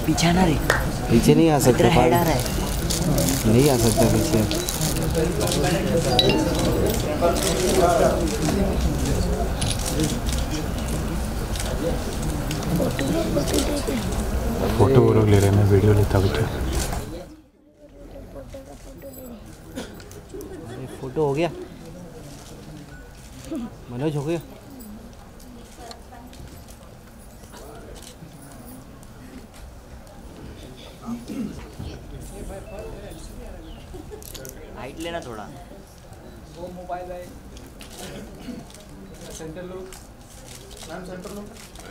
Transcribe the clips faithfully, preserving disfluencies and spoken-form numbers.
पीछे ना रे, पीछे नहीं आ सकता, हेड आ रहा है, नहीं आ सकता पीछे। फोटो वो लोग ले रहे हैं, मैं वीडियो लेता बच्चा। फोटो हो गया, मनोज हो गया। हाइट लेना थोड़ा। वो मोबाइल है, सेंटर लो मैम, सेंटर लो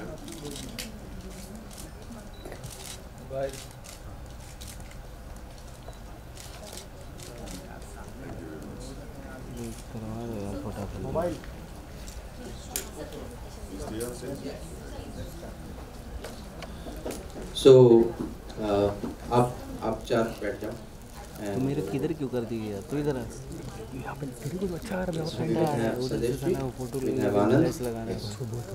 मोबाइल। मोबाइल सो आप आप चार बैठ जाओ। तो मेरे किधर क्यों कर दी यार? तो इधर आ, यहाँ पे तेरे को अच्छा आ रहा है, सदेश जी, फोटो आनंद, लगाना है।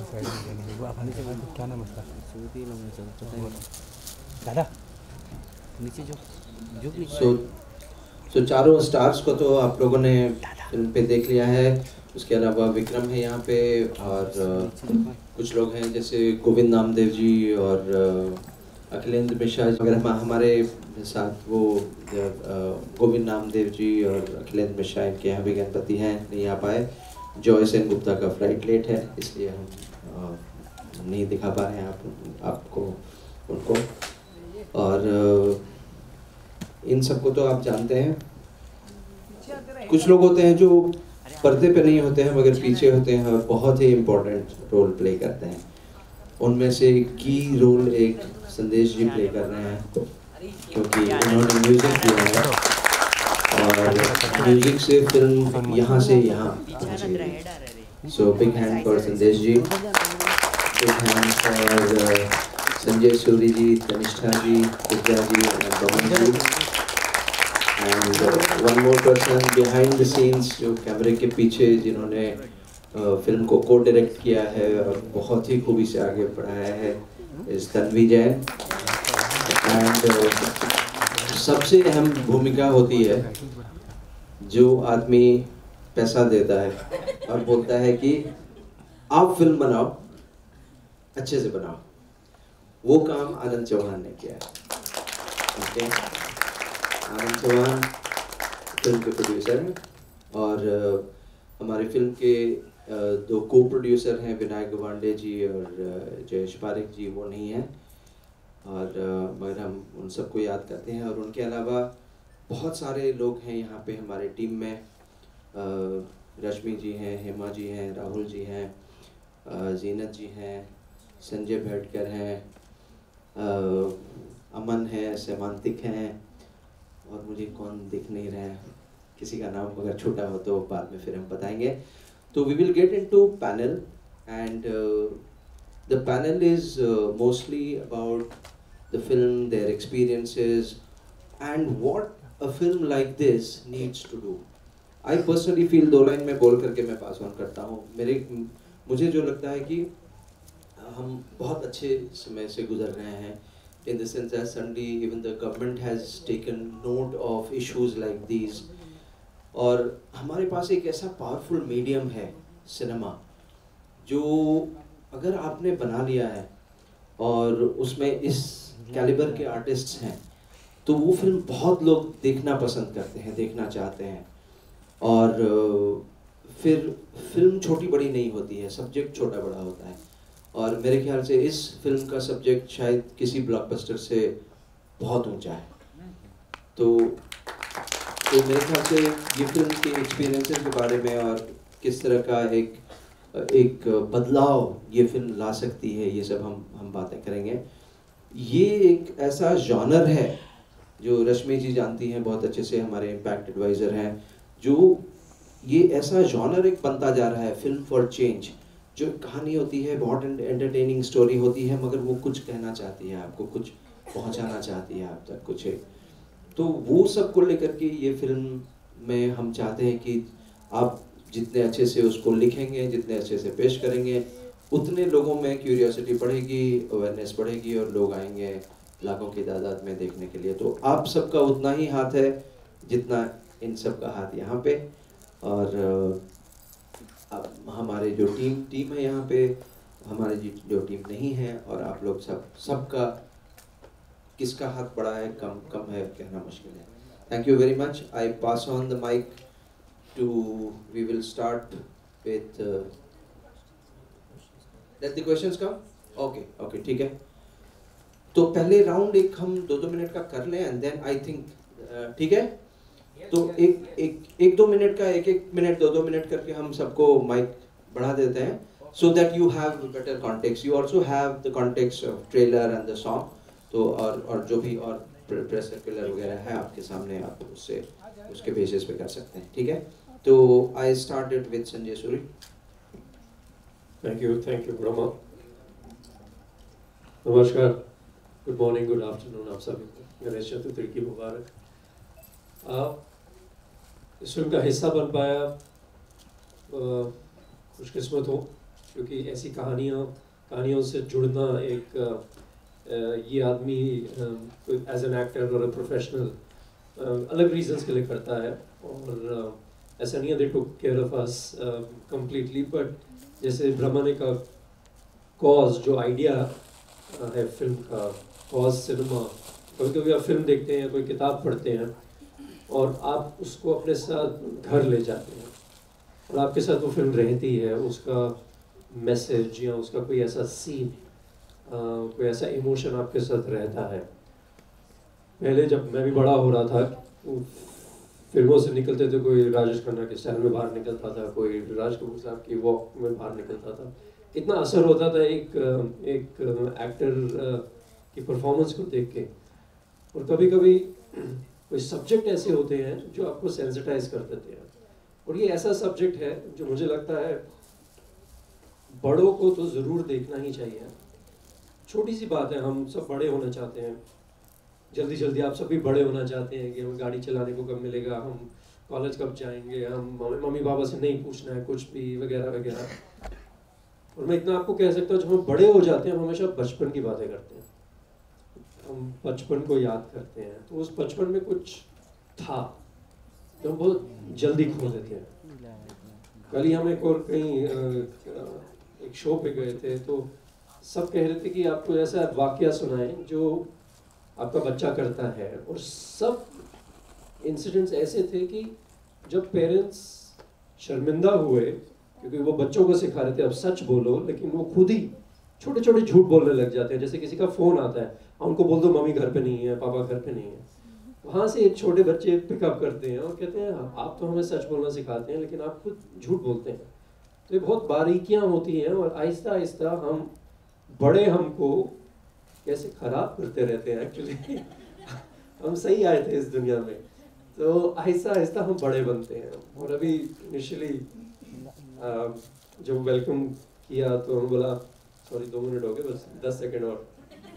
क्या नाम है उसका? सूती लोग में चल पता है दादा। नीचे जो जो नीचे। सो सो चारों स्टार्स को तो आप लोगों ने फिल्म पे देख लिया है। उसके अलावा विक्रम है यहाँ पे, और कुछ लोग हैं जैसे गोविंद नामदेव जी और अखिलेंद्र मिश्रा वगैरह हमारे साथ। वो गोविंद नामदेव जी और अखिलेंद्र मिश्रा इनके यहाँ भी गणपति हैं, नहीं आ पाए। जॉय सेन गुप्ता का फ्लाइट लेट है, इसलिए हम नहीं दिखा पा रहे हैं आप आपको उनको। और इन सबको तो आप जानते हैं। कुछ लोग होते हैं जो पर्दे पे नहीं होते हैं मगर पीछे होते हैं और बहुत ही इम्पोर्टेंट रोल प्ले करते हैं। उनमें से की रोल एक संदेश जी प्ले कर रहे हैं, क्योंकि उन्होंने म्यूजिक दिया है और म्यूजिक से फिल्म यहाँ से यहाँ पहुँची है। So big hand for Sandesh ji, big hand for Sanjay Suri ji, Tanishtha ji, Vidya ji और Daman ji. And one more person behind the scenes, जो कैमरे के पीछे जिन्होंने फिल्म को को डायरेक्ट किया है और बहुत ही खूबी से आगे बढ़ाया है, इस तन्वी जैन। एंड सबसे अहम भूमिका होती है जो आदमी पैसा देता है और बोलता है कि आप फिल्म बनाओ, अच्छे से बनाओ। वो काम आनंद चौहान ने किया है। ओके, आनंद चौहान फिल्म के प्रोड्यूसर हैं और uh, हमारे फिल्म के uh, दो को प्रोड्यूसर हैं, विनायक गवांडे जी और uh, जयेश पारिक जी, वो नहीं हैं और uh, मगर हम उन सबको याद करते हैं। और उनके अलावा बहुत सारे लोग हैं यहाँ पे हमारे टीम में। uh, रश्मि जी हैं, हेमा जी हैं, राहुल जी हैं, uh, जीनत जी हैं, संजय भेटकर हैं, uh, अमन है, सेमांतिक हैं, और मुझे कौन दिख नहीं रहा है, किसी का नाम अगर छोटा हो तो बाद में फिर हम बताएंगे। तो we will get into panel and the panel is mostly about the film, their experiences and what a film like this needs to do. I personally feel, दो लाइन में बोल करके मैं पास ऑन करता हूँ। मेरे मुझे जो लगता है कि हम बहुत अच्छे समय से गुजर रहे हैं, in the sense that suddenly even the government has taken note of issues like these। और हमारे पास एक ऐसा पावरफुल मीडियम है सिनेमा, जो अगर आपने बना लिया है और उसमें इस कैलिबर के आर्टिस्ट्स हैं तो वो फिल्म बहुत लोग देखना पसंद करते हैं, देखना चाहते हैं। और फिर फिल्म छोटी बड़ी नहीं होती है, सब्जेक्ट छोटा बड़ा होता है। और मेरे ख्याल से इस फिल्म का सब्जेक्ट शायद किसी ब्लॉकबस्टर से बहुत ऊंचा है। तो तो मेरे ख्याल से ये फिल्म के एक्सपीरियंसेस के बारे में और किस तरह का एक एक बदलाव ये फिल्म ला सकती है, ये सब हम हम बातें करेंगे। ये एक ऐसा जॉनर है जो रश्मि जी जानती हैं बहुत अच्छे से, हमारे इम्पैक्ट एडवाइज़र हैं, जो ये ऐसा जॉनर एक बनता जा रहा है, फिल्म फॉर चेंज। जो कहानी होती है, बहुत एंटरटेनिंग स्टोरी होती है, मगर वो कुछ कहना चाहती है, आपको कुछ पहुंचाना चाहती है आप तक कुछ एक। तो वो सब को लेकर के ये फिल्म में हम चाहते हैं कि आप जितने अच्छे से उसको लिखेंगे, जितने अच्छे से पेश करेंगे, उतने लोगों में क्यूरियोसिटी बढ़ेगी, अवेयरनेस बढ़ेगी और लोग आएंगे लाखों की तादाद में देखने के लिए। तो आप सबका उतना ही हाथ है जितना इन सब का हाथ यहाँ पे। और अब हमारे जो टीम टीम है यहाँ पे, हमारे जी जो टीम नहीं है, और आप लोग सब सबका किसका हाथ बड़ा है कम कम है कहना मुश्किल है। Thank you very much. I pass on the mic to, we will start with let the questions come. Okay okay ठीक है। तो पहले राउंड एक हम दो दो मिनट का कर लें एंड देन आई थिंक ठीक है। तो एक एक एक दो मिनट का एक एक मिनट दो दो मिनट करके हम सबको माइक बढ़ा देते हैं, so that you have better context. You also have the context of trailer and the song. तो और और जो भी और प्रेस सर्कुलर वगैरह है आपके सामने, आप उससे उसके बेसिस पे कर सकते हैं, ठीक है। तो I started with Sanjay Suri. Thank you thank you Brahma. नमस्कार, गुड मॉर्निंग, गुड आफ्टरनून आप सभी को। गणेश चतुर्थी की मुबारक। आप इस फिल्म का हिस्सा बन पाया, खुशकिस्मत हो, क्योंकि ऐसी कहानियाँ कहानियों से जुड़ना एक आ, ये आदमी एज एन एक्टर और प्रोफेशनल अलग रीजंस के लिए करता है। और आ, ऐसा नहीं है they took care of us completely, but जैसे ब्रह्मा ने कहा, कॉज जो आइडिया है फिल्म का, कॉज सिनेमा, कभी कभी आप फिल्म देखते हैं, कोई किताब पढ़ते हैं और आप उसको अपने साथ घर ले जाते हैं और आपके साथ वो फिल्म रहती है, उसका मैसेज या उसका कोई ऐसा सीन, कोई ऐसा इमोशन आपके साथ रहता है। पहले जब मैं भी बड़ा हो रहा था, फिल्मों से निकलते थे, कोई राजेश खन्ना के स्टाइल में बाहर निकलता था, कोई राज कपूर साहब की वॉक में बाहर निकलता था। इतना असर होता था एक एक एक्टर की परफॉर्मेंस को देख के। और कभी कभी कोई सब्जेक्ट ऐसे होते हैं जो आपको सेंसिटाइज कर देते हैं, और ये ऐसा सब्जेक्ट है जो मुझे लगता है बड़ों को तो ज़रूर देखना ही चाहिए। छोटी सी बात है, हम सब बड़े होना चाहते हैं, जल्दी जल्दी आप सभी बड़े होना चाहते हैं कि हमें गाड़ी चलाने को कब मिलेगा, हम कॉलेज कब जाएंगे, हम मम्मी पापा से नहीं पूछना है कुछ भी, वगैरह वगैरह। और मैं इतना आपको कह सकता हूँ, जब हम बड़े हो जाते हैं हम हमेशा बचपन की बातें करते हैं, हम बचपन को याद करते हैं। तो उस बचपन में कुछ था जो हम बहुत जल्दी खो देते हैं। कल ही हम एक और कहीं एक शो पे गए थे, तो सब कह रहे थे कि आपको ऐसा वाकया सुनाएं जो आपका बच्चा करता है। और सब इंसिडेंट्स ऐसे थे कि जब पेरेंट्स शर्मिंदा हुए, क्योंकि वो बच्चों को सिखा रहे थे अब सच बोलो, लेकिन वो खुद ही छोटे छोटे झूठ बोलने लग जाते हैं। जैसे किसी का फ़ोन आता है, उनको बोल दो मम्मी घर पे नहीं है, पापा घर पे नहीं है। वहाँ से एक छोटे बच्चे पिकअप करते हैं और कहते हैं आप तो हमें सच बोलना सिखाते हैं, लेकिन आप खुद झूठ बोलते हैं। तो ये बहुत बारीकियाँ होती हैं, और आहिस्ता आहिस्ता हम बड़े हमको कैसे ख़राब करते रहते हैं। एक्चुअली हम सही आए थे इस दुनिया में, तो आहिस्ता आहिस्ता हम बड़े बनते हैं। और अभी इनिशियली जब वेलकम किया तो हम बोला, सॉरी दो मिनट हो गए, बस दस सेकेंड और,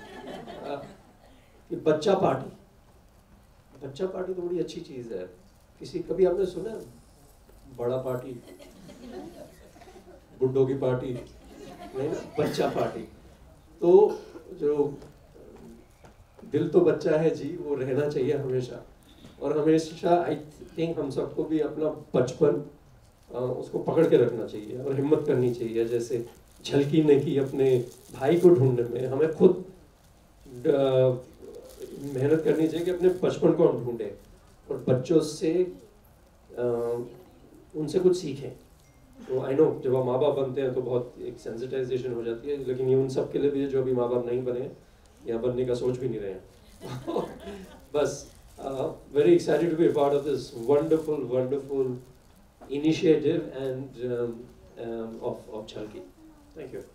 कि बच्चा पार्टी बच्चा पार्टी तो बड़ी अच्छी चीज़ है। किसी कभी आपने सुना बड़ा पार्टी, बुड्ढों की पार्टी नहीं ना, बच्चा पार्टी। तो जो दिल तो बच्चा है जी, वो रहना चाहिए हमेशा। और हमेशा आई थिंक हम सबको भी अपना बचपन उसको पकड़ के रखना चाहिए और हिम्मत करनी चाहिए। जैसे झलकी ने की अपने भाई को ढूंढने में, हमें खुद मेहनत करनी चाहिए कि अपने बचपन को हम ढूंढें और बच्चों से आ, उनसे कुछ सीखें। तो आई नो जब आप माँ बाप बनते हैं तो बहुत एक सेंसिटाइजेशन हो जाती है, लेकिन ये उन सब के लिए भी है जो अभी माँ बाप नहीं बने या बनने का सोच भी नहीं रहे हैं। बस very excited to be part of this wonderful wonderful initiative and of of Jhalki. Thank you.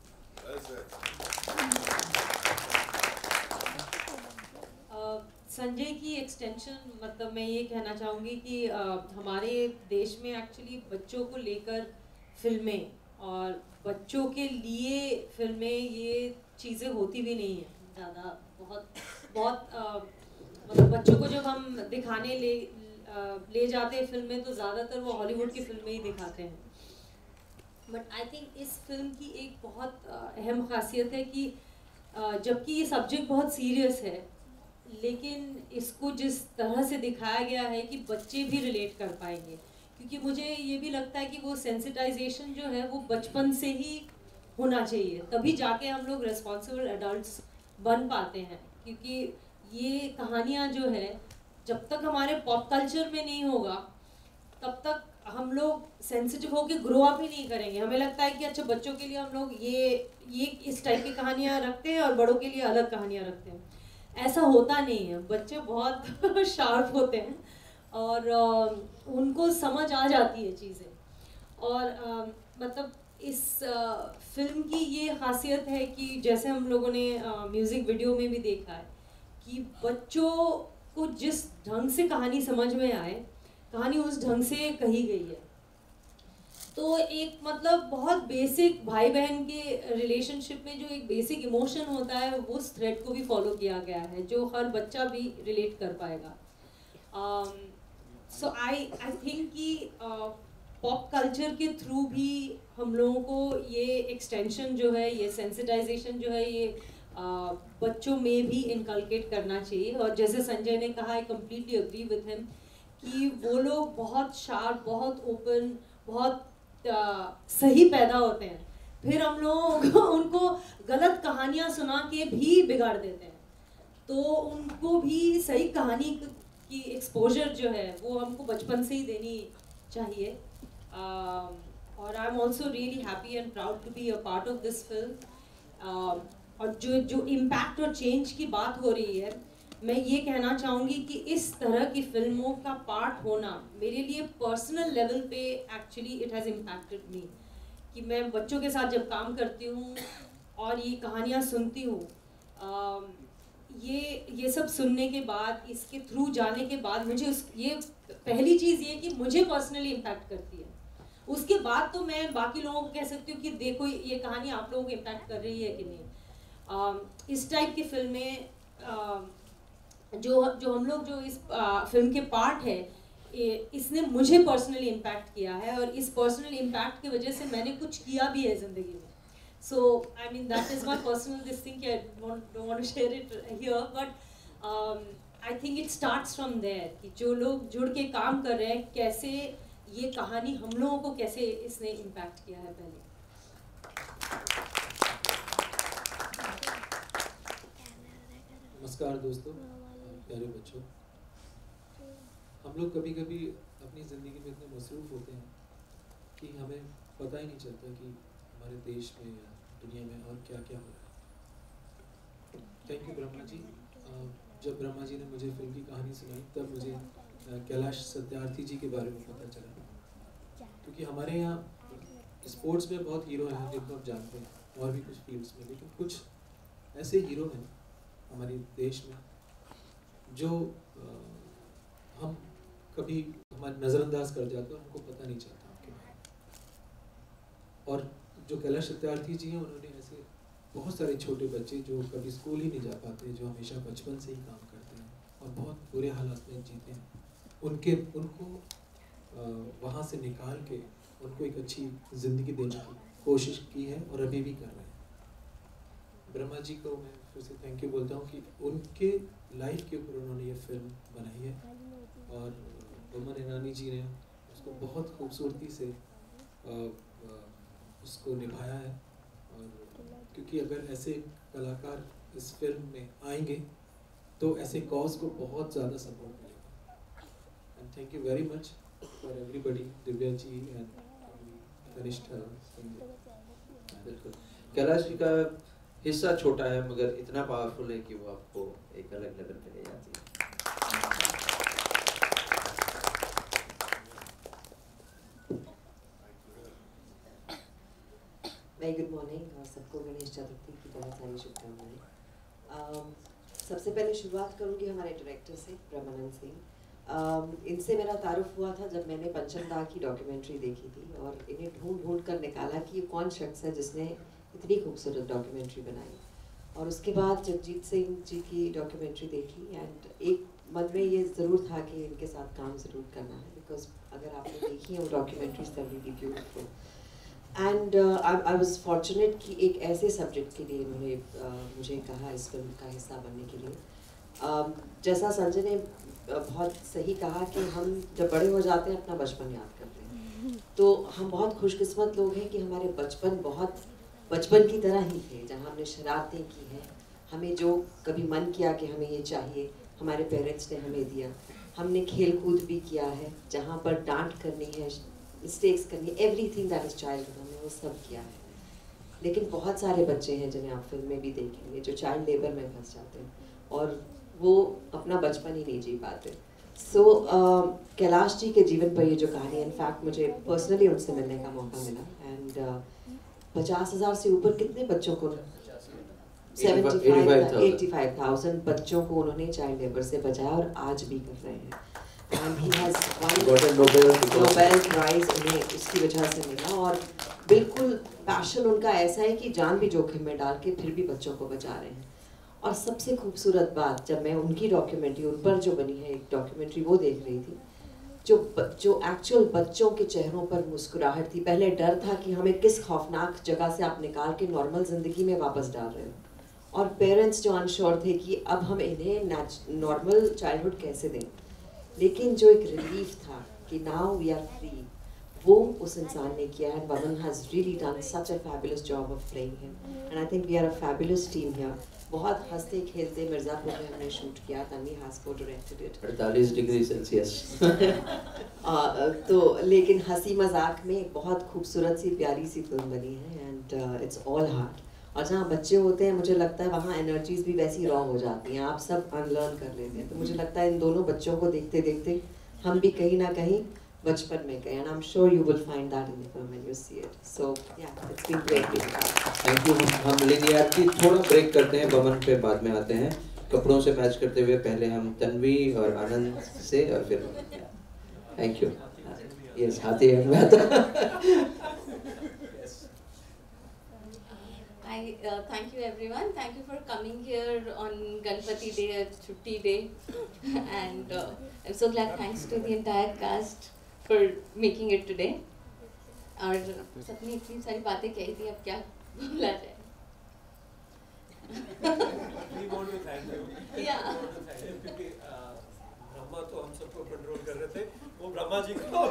Sanjay की एक्सटेंशन, मतलब मैं ये कहना चाहूँगी कि uh, हमारे देश में एक्चुअली बच्चों को लेकर फिल्में और बच्चों के लिए फिल्में, ये चीज़ें होती भी नहीं है ज़्यादा। बहुत बहुत uh, मतलब बच्चों को जब हम दिखाने ले uh, ले जाते हैं फिल्में, तो ज़्यादातर वो हॉलीवुड की फिल्में ही दिखाते हैं। बट आई थिंक इस फिल्म की एक बहुत uh, अहम खासियत है कि uh, जबकि ये सब्जेक्ट बहुत सीरियस है, लेकिन इसको जिस तरह से दिखाया गया है कि बच्चे भी रिलेट कर पाएंगे, क्योंकि मुझे ये भी लगता है कि वो सेंसिटाइजेशन जो है वो बचपन से ही होना चाहिए, तभी जाके हम लोग रिस्पॉन्सिबल एडल्ट्स बन पाते हैं। क्योंकि ये कहानियाँ जो है जब तक हमारे पॉप कल्चर में नहीं होगा तब तक हम लोग सेंसिटिव होके ग्रो अप ही नहीं करेंगे। हमें लगता है कि अच्छा बच्चों के लिए हम लोग ये ये इस टाइप की कहानियाँ रखते हैं और बड़ों के लिए अलग कहानियाँ रखते हैं। ऐसा होता नहीं है, बच्चे बहुत शार्प होते हैं और आ, उनको समझ आ जाती है चीज़ें। और आ, मतलब इस आ, फिल्म की ये खासियत है कि जैसे हम लोगों ने म्यूज़िक वीडियो में भी देखा है कि बच्चों को जिस ढंग से कहानी समझ में आए, कहानी उस ढंग से कही गई है। तो एक मतलब बहुत बेसिक भाई बहन के रिलेशनशिप में जो एक बेसिक इमोशन होता है उस थ्रेड को भी फॉलो किया गया है, जो हर बच्चा भी रिलेट कर पाएगा। सो आई आई थिंक कि पॉप कल्चर के थ्रू भी हम लोगों को ये एक्सटेंशन जो है, ये सेंसिटाइजेशन जो है, ये uh, बच्चों में भी इनकलकेट करना चाहिए। और जैसे संजय ने कहा, I completely agree with him कि वो लोग बहुत शार्प, बहुत ओपन, बहुत आ, सही पैदा होते हैं, फिर हम लोग उनको गलत कहानियाँ सुना के भी बिगाड़ देते हैं। तो उनको भी सही कहानी की एक्सपोजर जो है वो हमको बचपन से ही देनी चाहिए। आ, और I am also really happy and proud to be a part of this film. और जो जो इम्पैक्ट और चेंज की बात हो रही है, मैं ये कहना चाहूँगी कि इस तरह की फिल्मों का पार्ट होना मेरे लिए पर्सनल लेवल पे actually it has impacted me. कि मैं बच्चों के साथ जब काम करती हूँ और ये कहानियाँ सुनती हूँ, ये ये सब सुनने के बाद, इसके थ्रू जाने के बाद मुझे उस ये पहली चीज़ ये कि मुझे पर्सनली इम्पैक्ट करती है। उसके बाद तो मैं बाकी लोगों को कह सकती हूँ कि देखो ये कहानी आप लोगों को इम्पैक्ट कर रही है कि नहीं। आ, इस टाइप की फिल्में आ, जो जो हम लोग जो इस आ, फिल्म के पार्ट है, इसने मुझे पर्सनली इम्पैक्ट किया है और इस पर्सनल इम्पैक्ट की वजह से मैंने कुछ किया भी है ज़िंदगी में। So I mean that is my personal this thing, I don't want to share it here, but I think it starts from there कि जो लोग जुड़ के काम कर रहे हैं, कैसे ये कहानी हम लोगों को कैसे इसने इम्पैक्ट किया है। पहले नमस्कार दोस्तों, प्यारे बच्चों। हम लोग कभी कभी अपनी ज़िंदगी में इतने मसरूफ़ होते हैं कि हमें पता ही नहीं चलता कि हमारे देश में या दुनिया में और क्या क्या हो रहा है। Thank you Brahma ji. जब ब्रह्मा जी ने मुझे फिल्म की कहानी सुनाई तब मुझे कैलाश सत्यार्थी जी के बारे में पता चला, क्योंकि हमारे यहाँ स्पोर्ट्स में बहुत हीरो हैं जिनको आप जानते हैं, और भी कुछ फील्ड्स में, लेकिन कुछ ऐसे हीरो हैं हमारे देश में जो आ, हम कभी हमारे नज़रअंदाज कर जाते हैं, हमको पता नहीं चलता उनके बारे में। और जो कैलाश सत्यार्थी जी हैं, उन्होंने ऐसे बहुत सारे छोटे बच्चे जो कभी स्कूल ही नहीं जा पाते, जो हमेशा बचपन से ही काम करते हैं और बहुत बुरे हालात में जीते हैं, उनके उनको आ, वहाँ से निकाल के उनको एक अच्छी ज़िंदगी देने की कोशिश की है और अभी भी कर रहे हैं। ब्रह्मा जी को मैं फिर से थैंक यू बोलता हूँ कि उनके लाइफ के ऊपर उन्होंने ये फिल्म बनाई है और बोमन ईरानी जी ने उसको बहुत खूबसूरती से आ, आ, उसको निभाया है। और क्योंकि अगर ऐसे कलाकार इस फिल्म में आएंगे तो ऐसे कॉज को बहुत ज़्यादा सपोर्ट मिलेगा। And thank you very much for everybody, Divya ji and Kanishtha. बिल्कुल, कैलाश जी का हिस्सा छोटा है मगर इतना पावरफुल है कि वो आपको एक अलग लेवल पे ले जाती है। वेरी गुड मॉर्निंग और सबको गणेश चतुर्थी की बहुत सारी शुभकामनाएं। सबसे पहले शुरुआत करूंगी हमारे डायरेक्टर से, ब्रह्मानंद सिंह। इनसे मेरा तारुफ हुआ था जब मैंने पंचम दा की डॉक्यूमेंट्री देखी थी और इन्हें ढूंढ ढूंढ कर निकाला कि ये कौन शख्स है जिसने इतनी खूबसूरत डॉक्यूमेंट्री बनाई। और उसके बाद जगजीत सिंह जी की डॉक्यूमेंट्री देखी एंड एक मन में ये ज़रूर था कि इनके साथ काम ज़रूर करना है, बिकॉज अगर आपने देखी है वो documentaries that will be beautiful. And I was fortunate कि एक ऐसे सब्जेक्ट के लिए इन्होंने uh, मुझे कहा इस फिल्म का हिस्सा बनने के लिए। um, जैसा संजय ने बहुत सही कहा कि हम जब बड़े हो जाते हैं अपना बचपन याद करते हैं, तो हम बहुत खुशकिस्मत लोग हैं कि हमारे बचपन बहुत बचपन की तरह ही थे, जहाँ हमने शरारतें की हैं, हमें जो कभी मन किया कि हमें ये चाहिए हमारे पेरेंट्स ने हमें दिया, हमने खेल कूद भी किया है, जहाँ पर डांट करनी है, मिस्टेक्स करनी है, एवरीथिंग दैट इज चाइल्डहुड हमने वो सब किया है। लेकिन बहुत सारे बच्चे हैं जिन्हें आप फिल्म में भी देखेंगे जो चाइल्ड लेबर में फंस जाते हैं और वो अपना बचपन ही नहीं जी पाते। सो so, uh, कैलाश जी के जीवन पर ये जो कहानी है, इनफैक्ट मुझे पर्सनली उनसे मिलने का मौका मिला एंड uh, पचास हजार से ऊपर कितने बच्चों को एटी फाइव थाउजेंड बच्चों को उन्होंने चाइल्ड लेबर से बचाया और आज भी कर रहे हैं। And he has won Nobel Prize उन्हें उसकी वजह से मिला और बिल्कुल पैशन उनका ऐसा है कि जान भी जोखिम में डाल के फिर भी बच्चों को बचा रहे हैं। और सबसे खूबसूरत बात, जब मैं उनकी डॉक्यूमेंट्री उन पर जो बनी है एक डॉक्यूमेंट्री वो देख रही थी, जो जो एक्चुअल बच्चों के चेहरों पर मुस्कुराहट थी। पहले डर था कि हमें किस खौफनाक जगह से आप निकाल के नॉर्मल ज़िंदगी में वापस डाल रहे हो, और पेरेंट्स जो अनश्योर थे कि अब हम इन्हें नॉर्मल चाइल्डहुड कैसे दें। लेकिन जो एक रिलीफ था कि नाउ वी आर फ्री, वो उस इंसान ने किया है। Boman has really done such a fabulous job of playing him and I think we are a fabulous team here. बहुत हंसते खेलते मिर्ज़ापुर में हमने शूट किया, Tanvi has co directed it. अड़तालीस डिग्री सेल्सियस तो लेकिन हंसी मजाक में एक बहुत खूबसूरत सी प्यारी सी फिल्म बनी है एंड इट्स ऑल हार्ट। और जहाँ बच्चे होते हैं मुझे लगता है वहाँ एनर्जीज भी वैसी रॉ हो जाती हैं, आप सब अनलर्न कर लेते हैं। तो मुझे लगता है इन दोनों बच्चों को देखते देखते हम भी कहीं ना कहीं बचपन में गए and I am sure you will find that in the film when you see it. So yeah it's been great. Thank you. हम लेंगे यार कि थोड़ा ब्रेक करते हैं, बमन पे बाद में आते हैं। कपड़ों से मैच करते हुए पहले हम तन्वी और आनंद से और फिर थैंक यू। यस हाथी में आता। I uh, thank you everyone. Thank you for coming here on Ganpati Day, Chutti Day, and uh, I'm so glad. Thanks to the entire cast for making it today. और सबने इतनी सारी बातें कही थी, अब क्या बोला जाए? We want to thank you. Yeah. क्योंकि ब्रह्मा तो हम सबको कंट्रोल कर रहे थे, वो ब्रह्मा जी को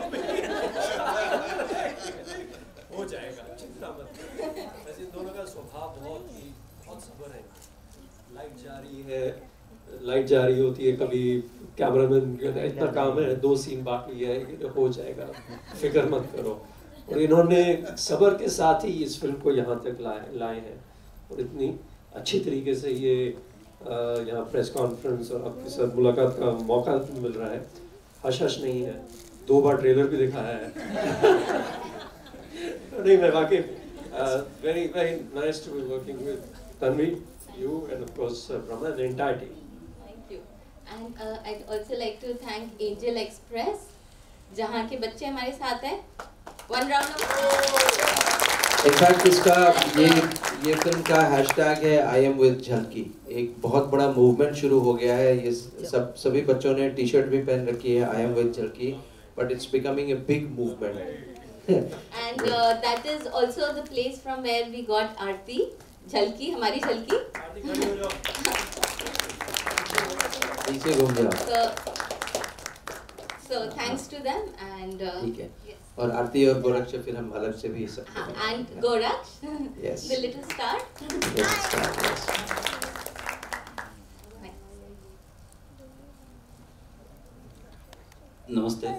हो जाएगा, चिंता मत करो। वैसे इन दोनों का स्वभाव बहुत ही बहुत सब्र है। लाइट जा रही है, लाइट जा रही होती है, कभी कैमरामैन इतना काम है, दो सीन बाकी है, हो जाएगा, फिक्र मत करो। और इन्होंने सब्र के साथ ही इस फिल्म को यहाँ तक लाए लाए हैं और इतनी अच्छी तरीके से ये यहाँ प्रेस कॉन्फ्रेंस और आपके साथ मुलाकात का मौका मिल रहा है। हश हश नहीं है, दो बार ट्रेलर भी दिखाया है। नहीं मैं वाकई very very nice to be working with Tanvi, you and of course uh, Brahma and the entire team. Thank you. And uh, I'd also like to thank Angel Express, जहाँ के बच्चे हमारे साथ हैं। One round of applause. In fact इसका ये ये film का हैशटैग है आई एम विद झलकी। एक बहुत बड़ा मूवमेंट शुरू हो गया है। ये सब सभी बच्चों ने टी शर्ट भी पहन रखी है I am with Jhalki, but it's becoming a big movement. And uh, that is also the place from where we got Aarti, Jhalki, हमारी Jhalki. पीछे घूम जाओ। So, so thanks to them and. Uh, ठीक है। yes. और आरती और गोरक्ष फिर हम अलग से भी सब। हाँ, and Goraksh, Yes. the little star. Yes, star, yes. नमस्ते।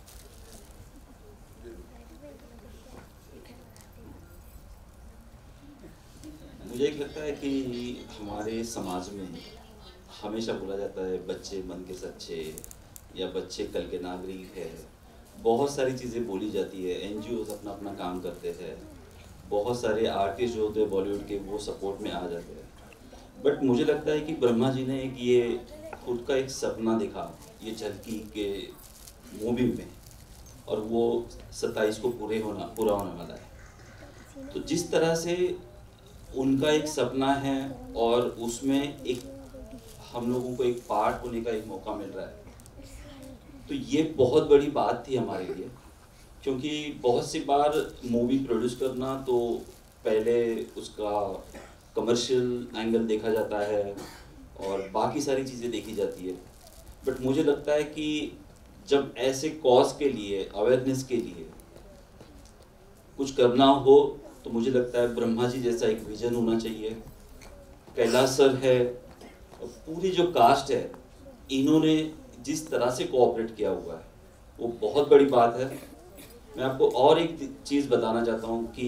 मुझे एक लगता है कि हमारे समाज में हमेशा बोला जाता है बच्चे मन के सच्चे या बच्चे कल के नागरिक है। बहुत सारी चीज़ें बोली जाती है, एनजीओ अपना अपना काम करते हैं, बहुत सारे आर्टिस्ट जो होते हैं बॉलीवुड के वो सपोर्ट में आ जाते हैं। बट मुझे लगता है कि ब्रह्मा जी ने एक ये खुद का एक सपना देखा ये झलकी के मूवी में, और वो सत्ताईस को पूरे होना पूरा होने वाला है। तो जिस तरह से उनका एक सपना है और उसमें एक हम लोगों को एक पार्ट होने का एक मौका मिल रहा है, तो ये बहुत बड़ी बात थी हमारे लिए। क्योंकि बहुत सी बार मूवी प्रोड्यूस करना तो पहले उसका कमर्शियल एंगल देखा जाता है और बाकी सारी चीज़ें देखी जाती है। बट मुझे लगता है कि जब ऐसे कॉज के लिए, अवेयरनेस के लिए कुछ करना हो तो मुझे लगता है ब्रह्मा जी जैसा एक विजन होना चाहिए, कैलाश सर है और पूरी जो कास्ट है, इन्होंने जिस तरह से कोऑपरेट किया हुआ है वो बहुत बड़ी बात है। मैं आपको और एक चीज़ बताना चाहता हूँ कि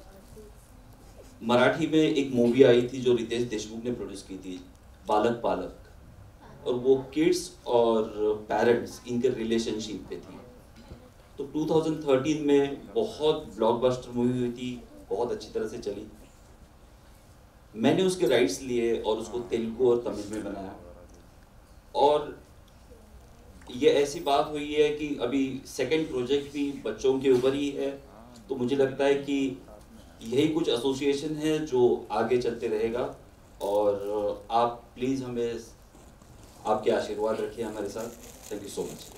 मराठी में एक मूवी आई थी जो रितेश देशमुख ने प्रोड्यूस की थी, बालक पालक, और वो किड्स और पेरेंट्स इनके रिलेशनशिप पे थी। तो दो हज़ार तेरह में बहुत ब्लॉकबस्टर मूवी हुई थी, बहुत अच्छी तरह से चली। मैंने उसके राइट्स लिए और उसको तेलुगु और तमिल में बनाया, और ये ऐसी बात हुई है कि अभी सेकंड प्रोजेक्ट भी बच्चों के ऊपर ही है। तो मुझे लगता है कि यही कुछ एसोसिएशन है जो आगे चलते रहेगा, और आप प्लीज़ हमें आपके आशीर्वाद रखिए हमारे साथ। Thank you so much.